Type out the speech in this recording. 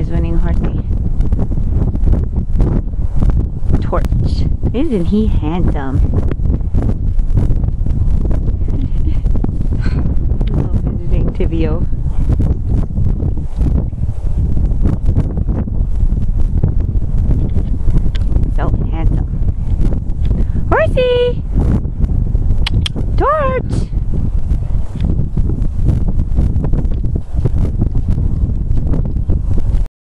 is winning horsey. Torch. Isn't he handsome? Hello, visiting Tibio.